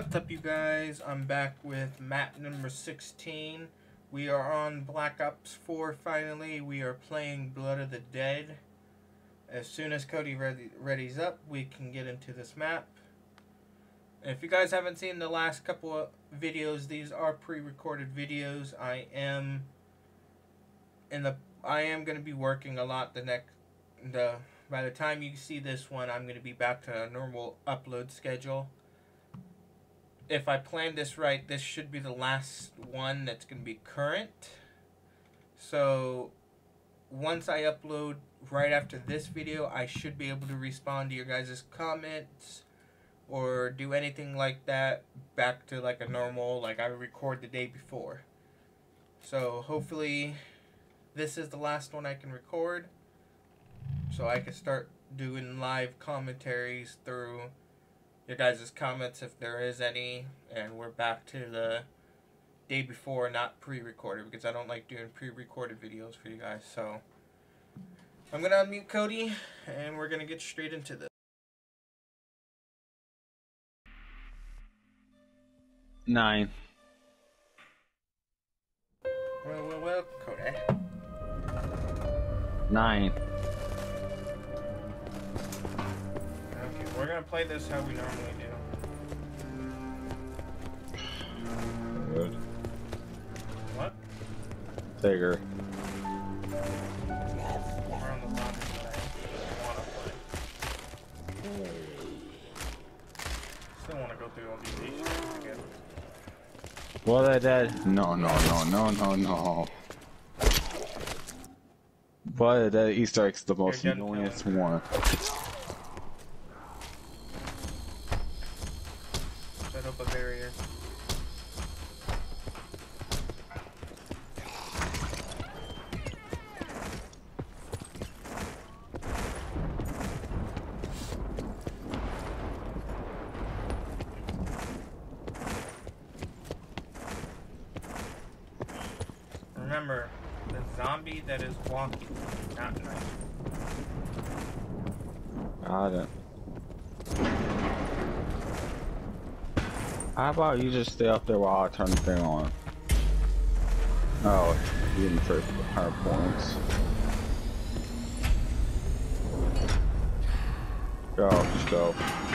What's up, you guys? I'm back with map number 16. We are on Black Ops 4 finally. We are playing Blood of the Dead. As soon as Cody readies up, we can get into this map. If you guys haven't seen the last couple of videos, these are pre-recorded videos. I am going to be working a lot by the time you see this one, I'm going to be back to a normal upload schedule. If I planned this right, this should be the last one that's going to be current. So once I upload right after this video, I should be able to respond to your guys' comments or do anything like that back to like a normal, like I record the day before. So hopefully this is the last one I can record, so I can start doing live commentaries through your guys' comments if there is any, and we're back to the day before, not pre-recorded, because I don't like doing pre-recorded videos for you guys. So I'm gonna unmute Cody and we're gonna get straight into this. 9. Well, Cody. 9. Okay, we're gonna play this how we normally do. Good. What? Tigger. We're on the lobby today. I wanna play. Still wanna go through all these Easter eggs again. Well, they're dead. No. But that Easter egg's the most annoyingest one. Set up a barrier. Remember, the zombie that is walking, not night. Got it. How about you just stay up there while I turn the thing on? Oh, you didn't trade for higher points. Go, just go.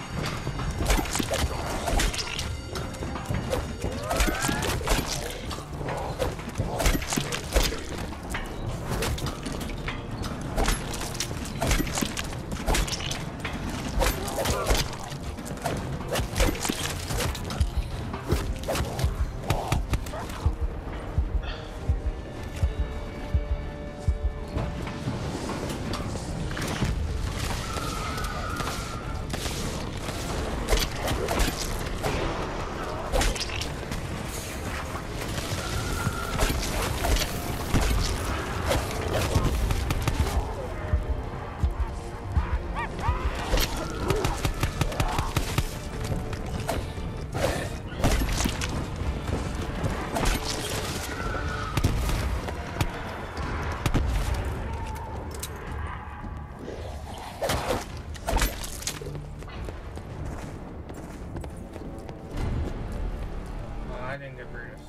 I didn't get Brutus.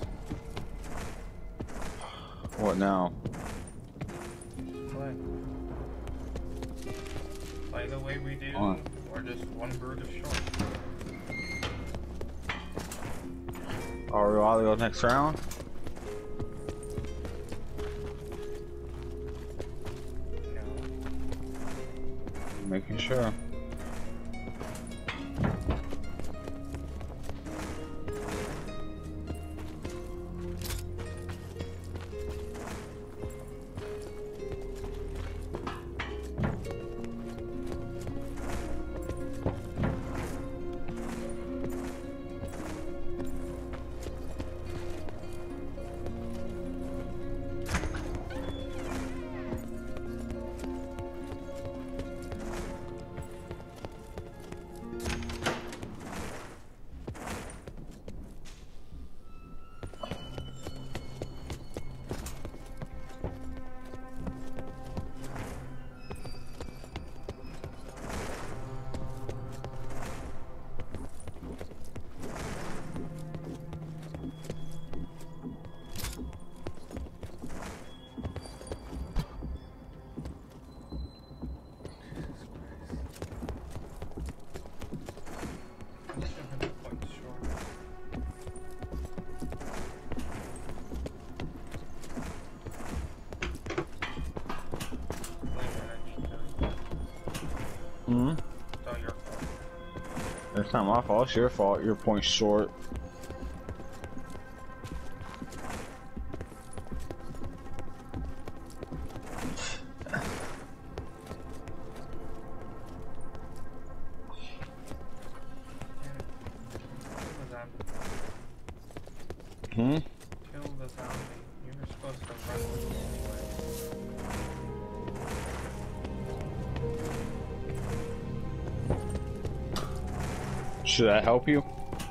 What now? Play the way we do, or just one Brutus short. Are we all go next round? No. Making sure. Hmm? It's all your fault. It's not my fault, it's your fault. Your point's short. Hmm? Kill the zombie. You were supposed to run with me anyway. Should I help you?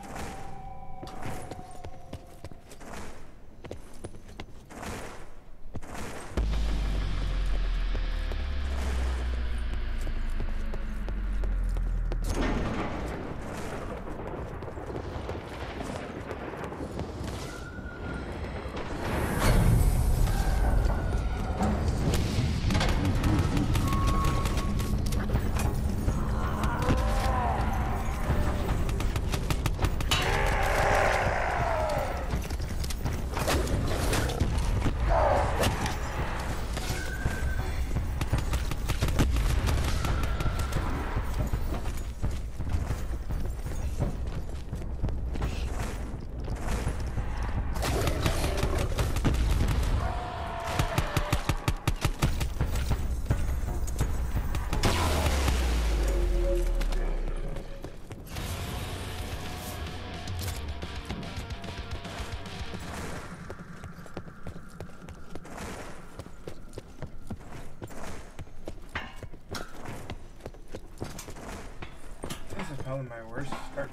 This is probably my worst start.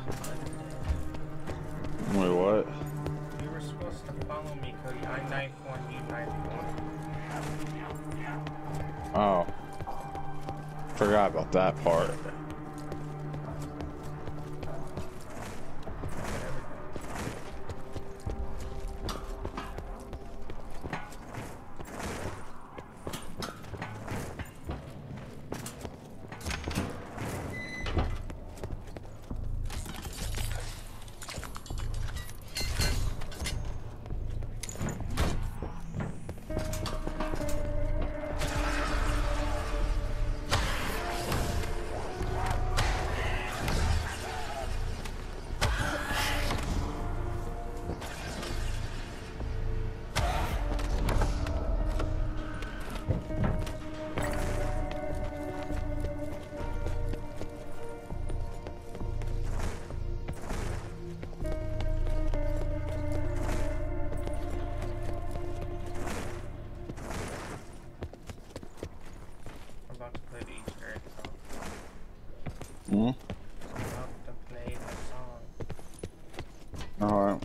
Wait, what? You were supposed to follow me, Cody. I knife one, you knife one. Oh. Forgot about that part. I'm about to play the Easter egg song. Hmm? I'm about to play the song. Alright.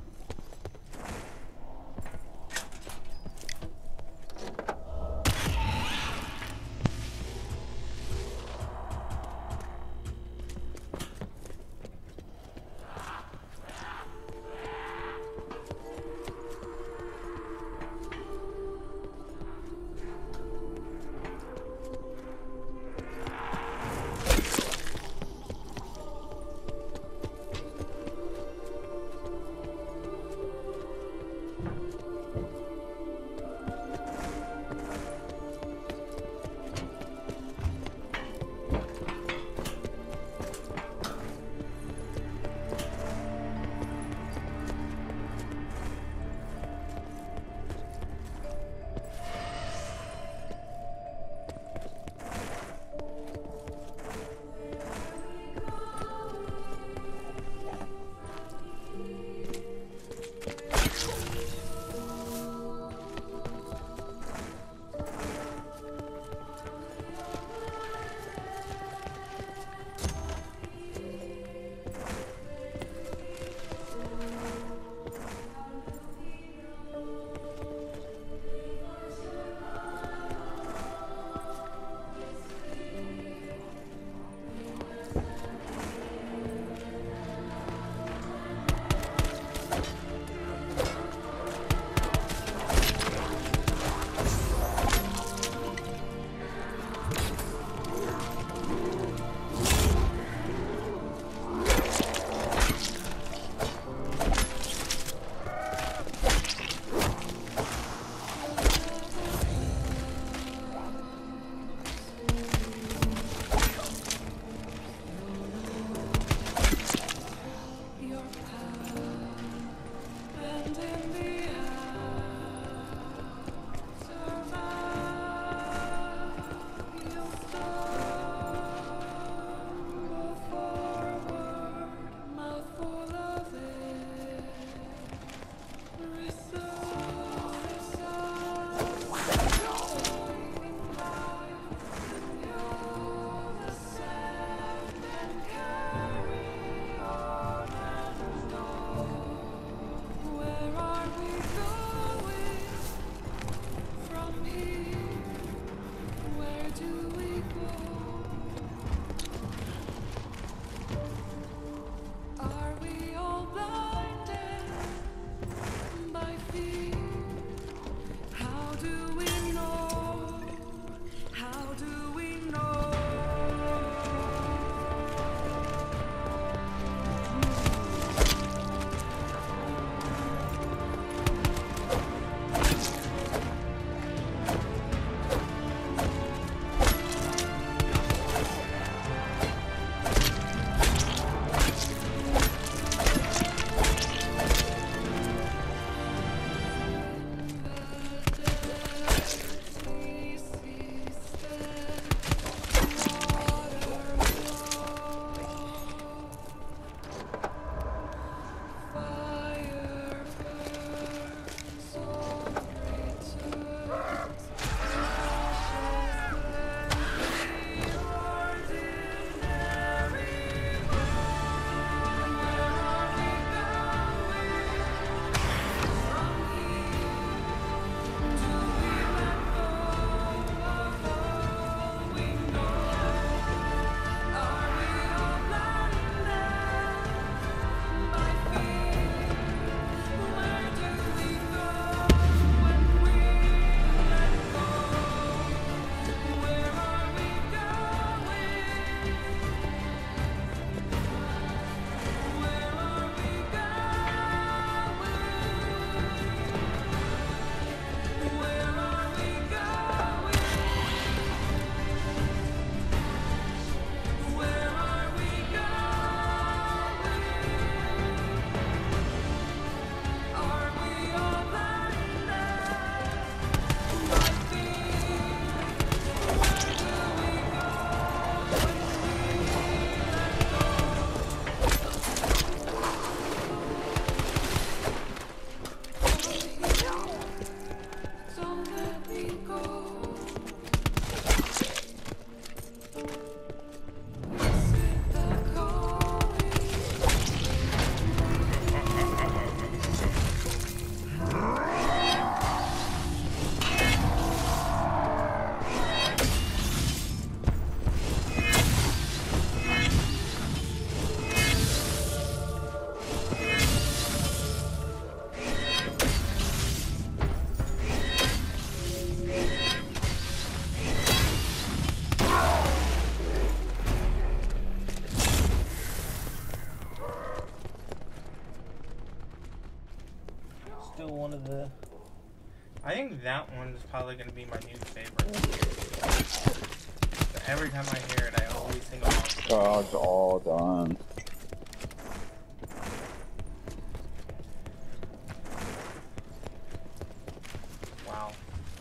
Still one of the... I think that one is probably going to be my new favorite. But every time I hear it, I always think of Monster. Oh, it's all done. Wow.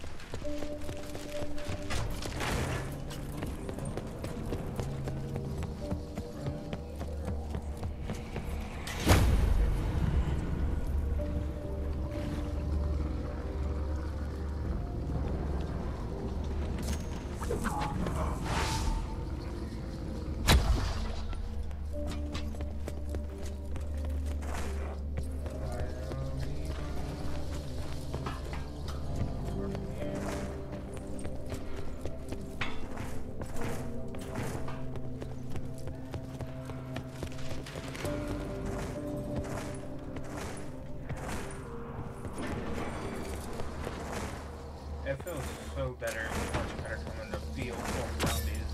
It feels so better, much better coming to feel for zombies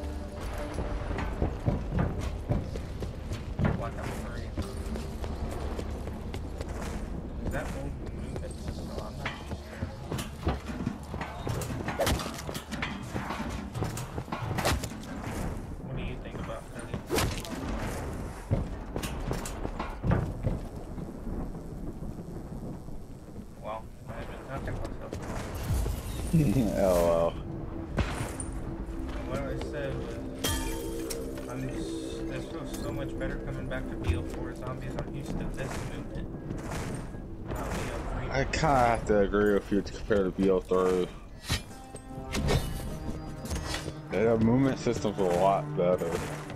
and Black Ops 3. Is that old movement system? I'm not too sure. What do you think about Cody? Well, I've been talking to myself. LOL. What I said was, this feels so much better coming back to BO4 zombies. I'm used to this movement. Not BO3. I kind of have to agree with you compared to BO3. Their movement system's a lot better.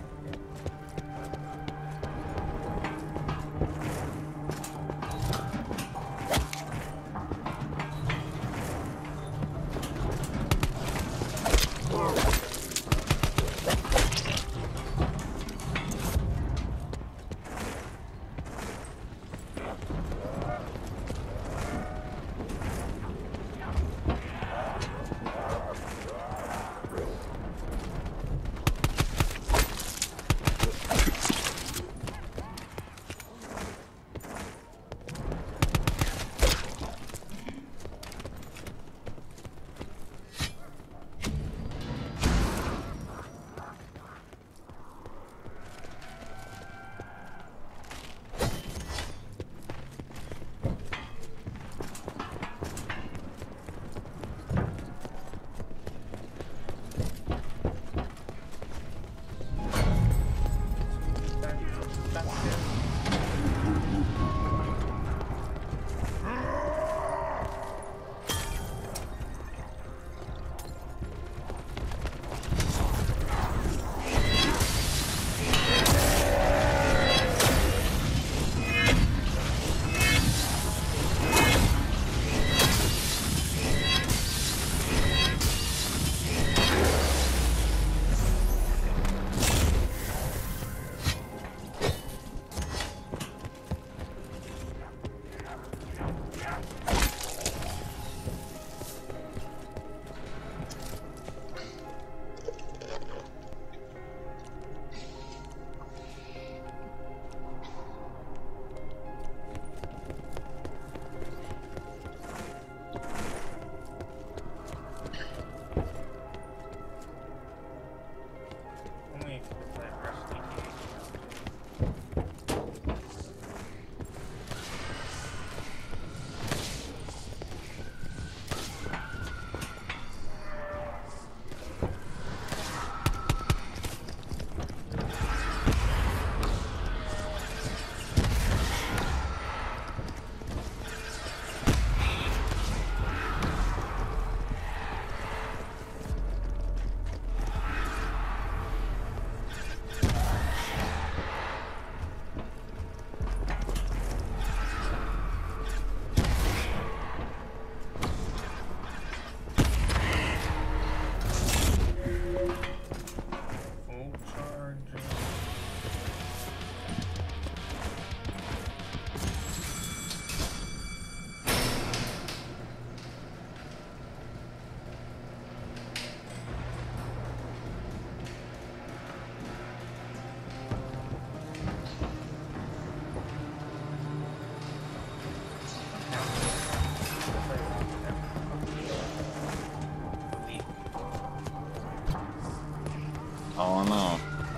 Oh no.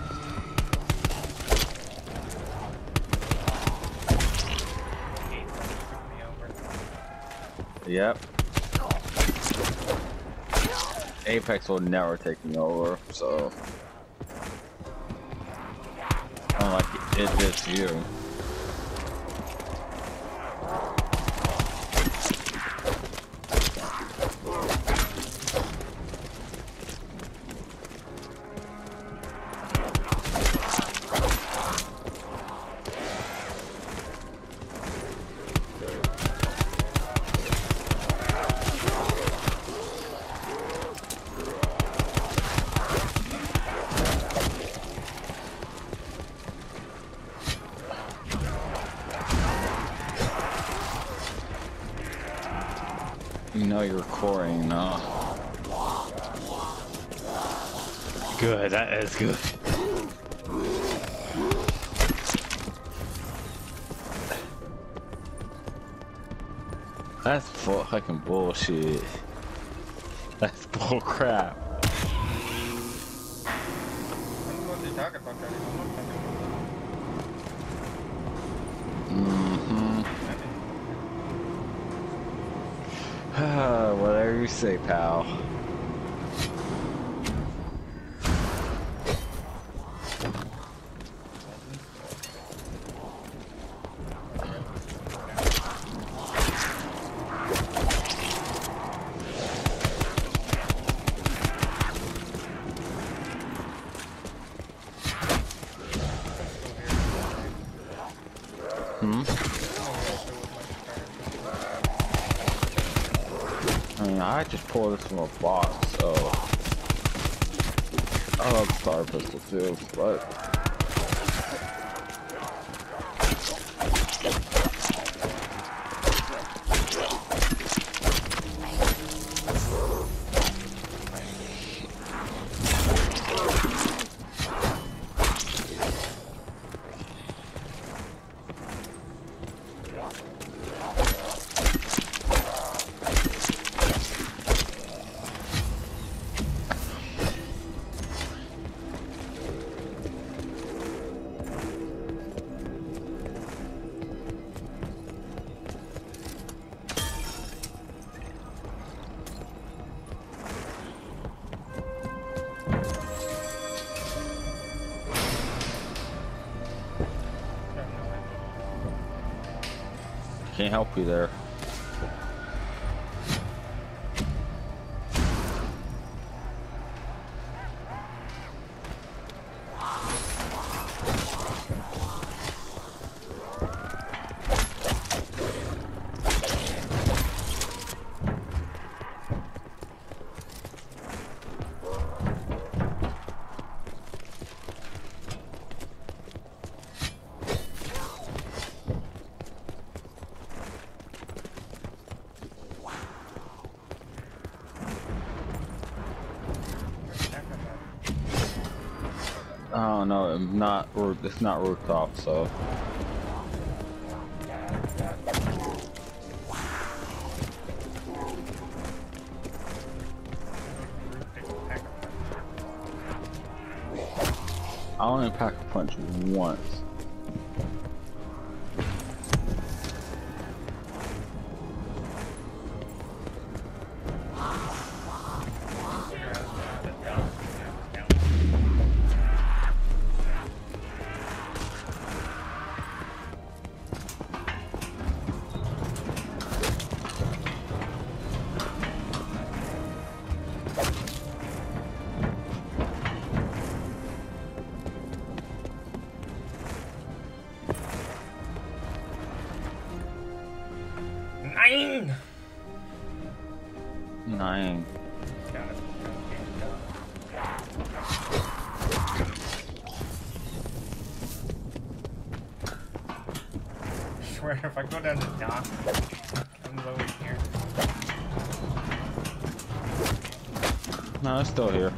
Yep. Apex will never take me over, so unlike it just you. You know you're recording now. Good, that is good. That's fucking bullshit. That's bull crap. Whatever you say, pal. I mean, I just pulled this from a box, so I love the fire pistol too, but can't help you there. Oh no, it's not rooftop, so. I only pack a punch once. Nine. I swear, if I go down the dock, I'm low in here. No, it's still here.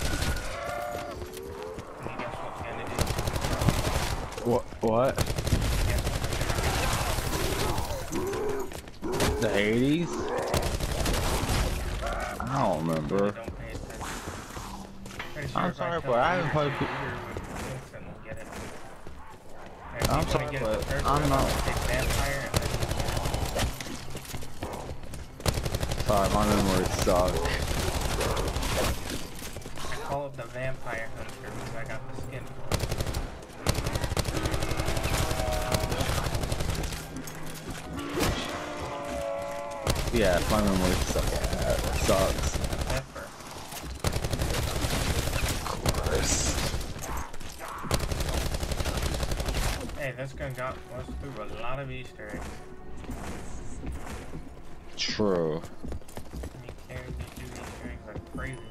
What? The 80s? I don't remember. Don't pay attention. I'm sorry, but I haven't played. I'm sorry, but I'm not. Sorry, my memory sucks. I call it the Vampire Hunter because I got the skin for it. Yeah, my memory sucks. Pepper. Of course. Hey, this gun got us through a lot of Easter eggs. True. You carry these two Easter eggs like crazy.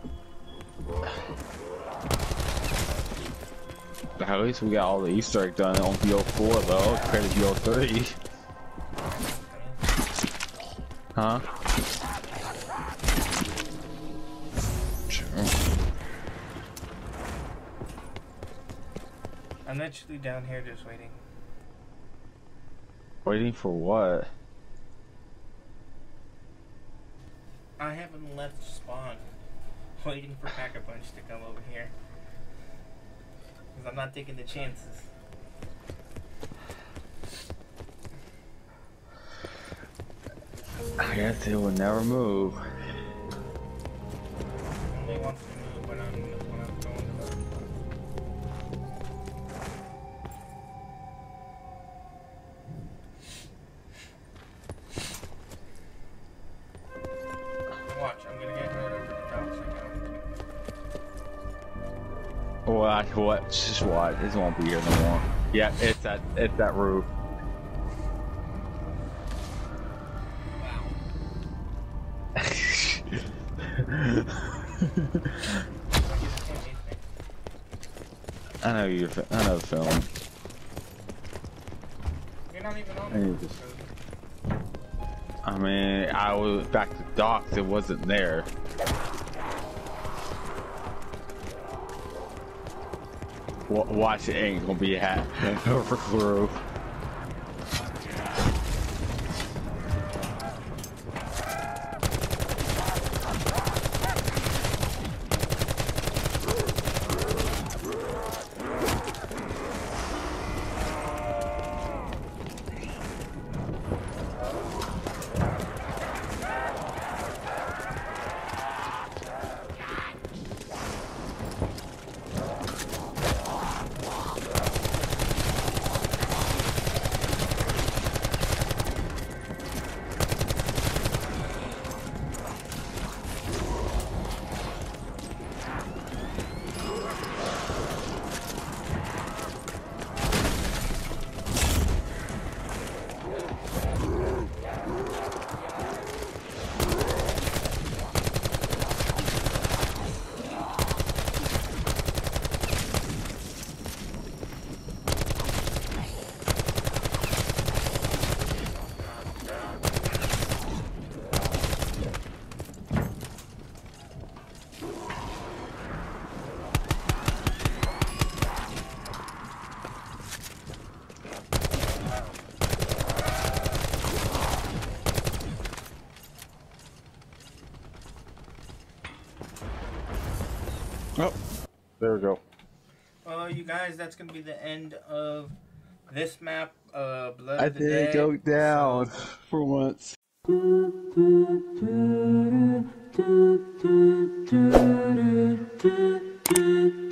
At least we got all the Easter egg done on BO4 though, compared to BO3. Huh? True. I'm literally down here just waiting. Waiting for what? I haven't left spawn. Waiting for Pack-a-Punch to come over here. Because I'm not taking the chances. I guess it will never move. Only wants to move when I'm going to work. Watch, I'm gonna get right over the top. Watch, what? Just watch. This won't be here no more. Yeah, it's that roof. I know the film. You're not even on I need the this. I mean, I was back to docks. It wasn't there. Watch, it ain't gonna be a hat over the roof. Oh, there we go. Well, you guys, that's gonna be the end of this map. Blood I of the did Dead. go down for once. Do